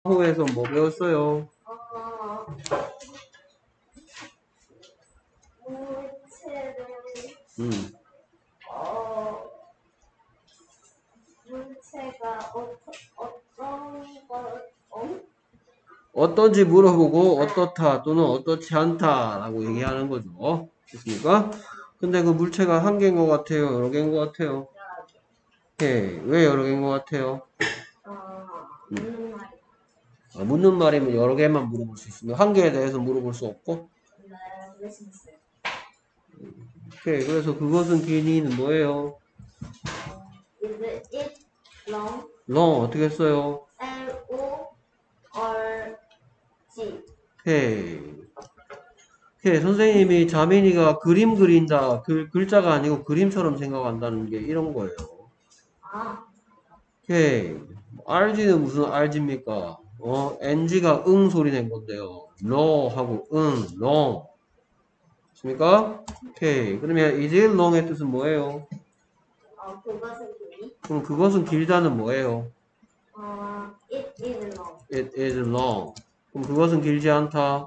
호에서 뭐 배웠어요? 물체를 음. 물체가 어떤 걸 어떤지 물어보고 어떻다 또는 어떻지 않다라고 얘기하는 거죠. 됐습니까? 근데 그 물체가 한 개인 것 같아요? 여러 개인 것 같아요? 예, 왜 여러 개인 것 같아요? 묻는 말이 묻는 말이면 여러 개만 물어볼 수 있으면 한 개에 대해서 물어볼 수 없고. 있어요. 오케이, 그래서 그것은 길이는 뭐예요? Is it long? long 어떻게 써요? L-O-R-G. 오케이. 오케이, 선생님이 자민이가 그림 그린다. 글자가 아니고 그림처럼 생각한다는 게 이런 거예요. 아, 오케이. RG는 무슨 RG입니까? NG가 응 소리 낸 건데요. 러 하고 응, long. 맞습니까? 오케이. 그러면 is it long의 뜻은 뭐예요? 그것은 길이. 그럼 그것은 길다는 뭐예요? It is long. It is long. 그럼 그것은 길지 않다.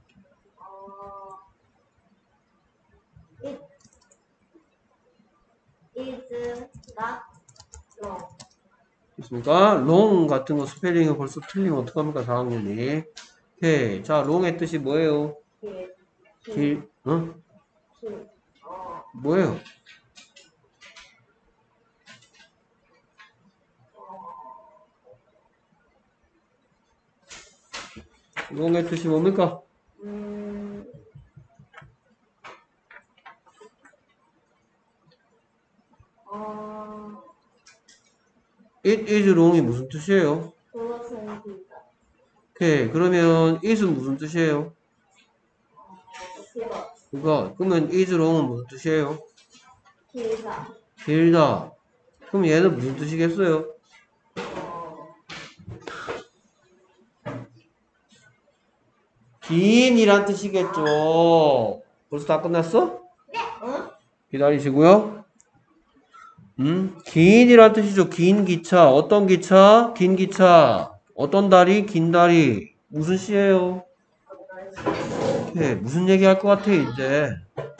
It is not long. 됐습니까? long 같은 거 스펠링을 벌써 틀리면 어떡합니까? 4학년이. 오케이. 자, long의 뜻이 뭐예요? 길, 길, 어? 길. 뭐예요? long의 뜻이 뭡니까? 음, 어, It is long이 무슨 뜻이에요? 그것은 길다. 오케이. 그러면 it은 무슨 뜻이에요? 길어. 그러면 is long은 무슨 뜻이에요? 길다. 길다. 그럼 얘는 무슨 뜻이겠어요? 긴이란 뜻이겠죠. 벌써 다 끝났어? 응? 기다리시고요. 긴이란 뜻이죠. 긴 기차. 어떤 기차? 긴 기차. 어떤 다리? 긴 다리. 무슨 시예요? 오케이. 무슨 얘기 할 것 같아, 이제?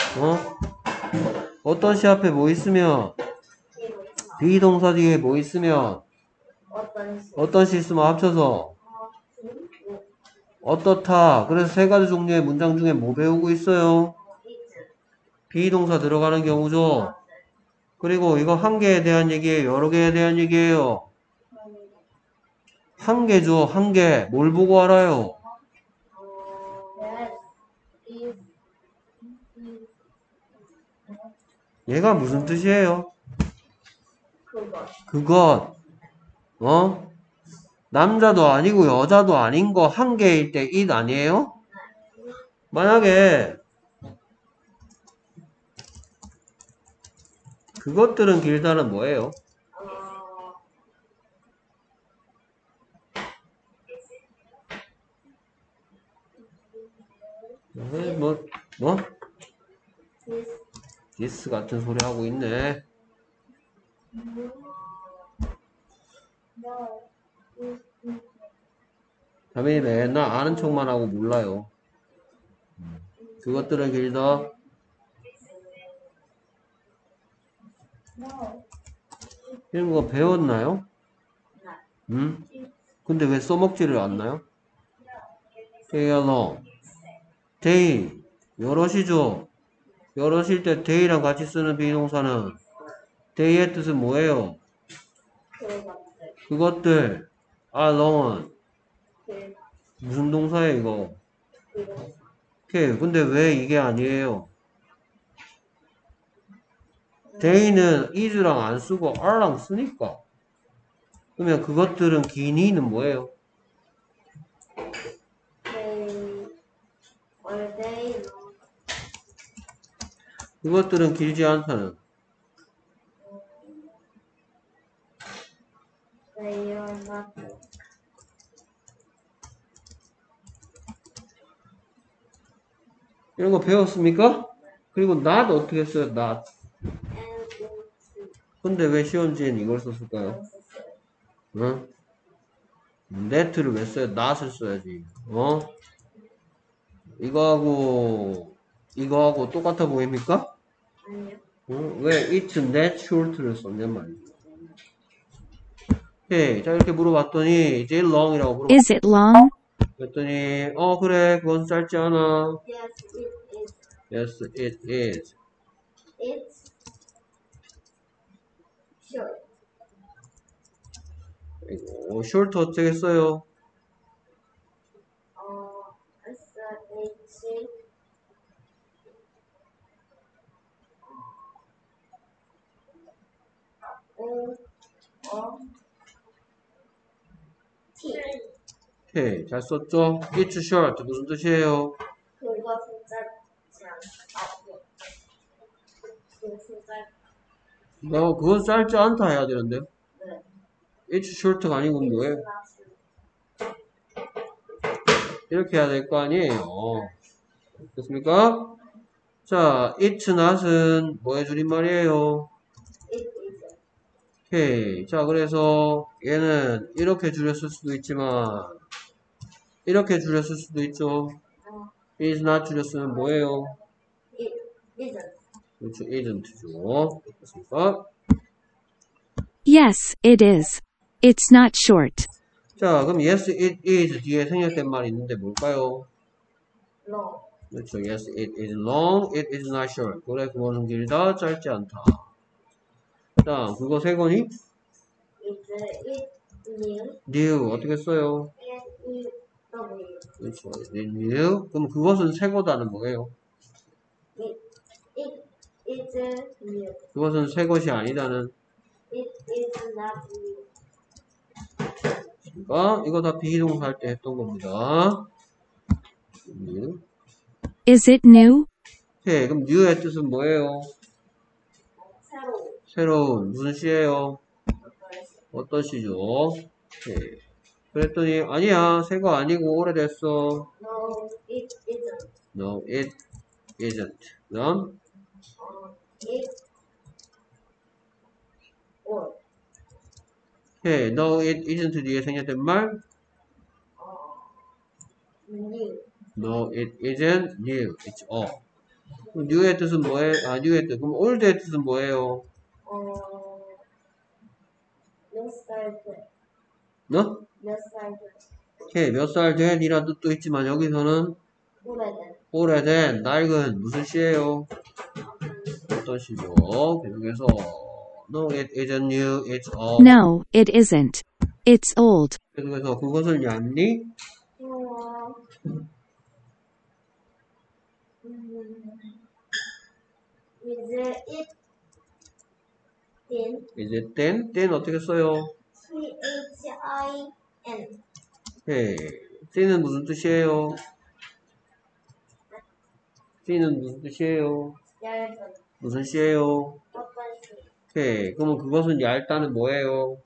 어떤 시 앞에 뭐 있으면? 비동사 뒤에 뭐 있으면? 어떤 시? 어떤 시 있으면 합쳐서? 어떻다. 그래서 세 가지 종류의 문장 중에 뭐 배우고 있어요? 비동사 들어가는 경우죠. 그리고 이거 한 개에 대한 얘기예요? 여러 개에 대한 얘기예요? 한 개죠. 한 개. 뭘 보고 알아요? 얘가 무슨 뜻이에요? 그것. 남자도 아니고 여자도 아닌 거 한 개일 때 it 아니에요? 만약에 그것들은 길다는 뭐예요? 뭐, 뭐? this 같은 소리 하고 있네. 자민이 맨날 아는 척만 하고 몰라요. 그것들은 길다. 이런 거 배웠나요? 근데 왜 써먹지를 않나요? They alone. They. 여럿이죠. 여럿일 때 they랑 같이 쓰는 비동사는 they의 뜻은 뭐예요? 그것들. alone. 무슨 동사예요, 이거? 오케이. 근데 왜 이게 아니에요? they는 is랑 안 쓰고 are랑 쓰니까. 그러면 그것들은 기니는 뭐예요? 그것들은 길지 않다는. 이런 거 배웠습니까? 그리고 not 어떻게 써요? not. 근데 왜 시험지엔 이걸 썼을까요? 응? that를 왜 써요? not을 써야지. 어? 이거하고 똑같아 보입니까? 아니요. 왜 it's that short를 썼냔 말이죠. 오케이. 자, 이렇게 물어봤더니, is it long이라고 물어봤더니, Is it long? 그래, 그건 짧지 않아. Yes, it is. Yes, it is. It's short. short 어떻게 써요? S-H O-O-T. 오케이. 잘 썼죠? It's short. 무슨 뜻이에요? 그것은 짧지 않고. 그것은 그건 짧지 않다 해야 되는데. 네. It's short가 아니고 뭐예요? 이렇게 해야 될 거 아니에요. 됐습니까? 자, it's not은 뭐의 줄임말이에요? It isn't. 오케이. 자, 그래서 얘는 이렇게 줄였을 수도 있지만 이렇게 줄였을 수도 있죠. is not 줄였으면 뭐예요? It isn't. 그렇죠. isn't죠. 됐습니까? Yes, it is. It's not short. 자, 그럼 yes, it is 뒤에 생략된 말이 있는데 뭘까요? Long. 그렇죠. Yes, it is long. It is not short. 그래, 그거는 길다, 짧지 않다. 자, 그거 세 권이? Is it new? new. 어떻게 써요? N-E-W. 그렇죠. Is it new? 그럼 그것은 새 거다는 뭐예요? It is new. 그것은 새 것이 아니다는. It is not new. 그러니까 이거 다 비동사 할 때 했던 겁니다. new. Is it new? 오케이, 그럼 new의 뜻은 뭐예요? 새로운. 새로운. 무슨 시예요? 어떤 시죠? 오케이. 그랬더니 아니야, 새 거 아니고 오래됐어. No, it isn't. No, it isn't. 그럼 It or 오케이, no, it isn't 뒤에 생략된 말. new. No, it isn't new. It's old. 그럼 new의 뜻은 뭐예요? new의 뜻. 그럼 old의 뜻은 뭐예요? 몇 살 된? 너? 몇 살 된? 오케이, 몇 살 된 이란 뜻도 있지만 여기서는 오래된. 오래된, 낡은 무슨 시예요? 어떤 시죠? 계속해서 No, it isn't new. It's old. No, it isn't. It's old. 계속해서 그것을 얇니? Is it thin? Is it thin? thin 어떻게 써요? T-H-I-N. 오케이. thin은 무슨 뜻이에요? thin은 무슨 뜻이에요? 얇은. 무슨 시예요? 어떤 시? 오케이. 그러면 그것은 얇다는 뭐예요?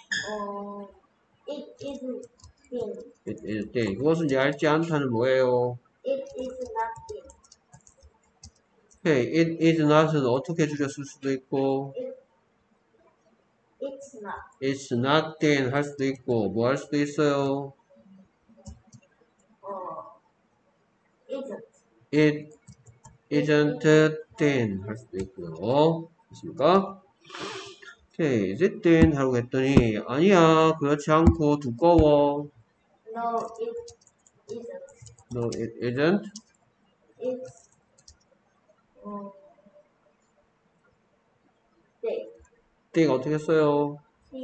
It isn't thin. It is thin. 그것은 얇지 않다는 뭐예요? It is not thin. 오케이. It is not은 어떻게 줄였을 수도 있고 It's not. It's not thin 할 수도 있고 뭐 할 수도 있어요? Isn't. It isn't thin 할 수도 있고요. 됐습니까? 오케이. Is it thin? 하고 했더니 아니야. 그렇지 않고 두꺼워. No, it isn't. No, it isn't. It's thick. thick 어떻게 써요?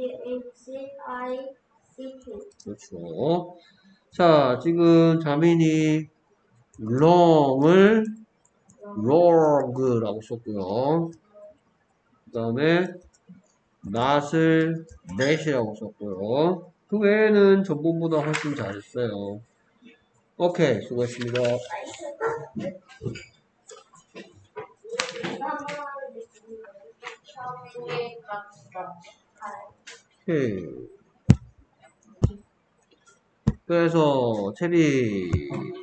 T-H-I-C-K. 그렇죠. 자, 지금 자민이 long을 long라고 썼고요. 그 다음에 not을 net이라고 썼고요. 그 외에는 전번보다 훨씬 잘했어요. 오케이, 수고했습니다. 오케이. 그래서 채비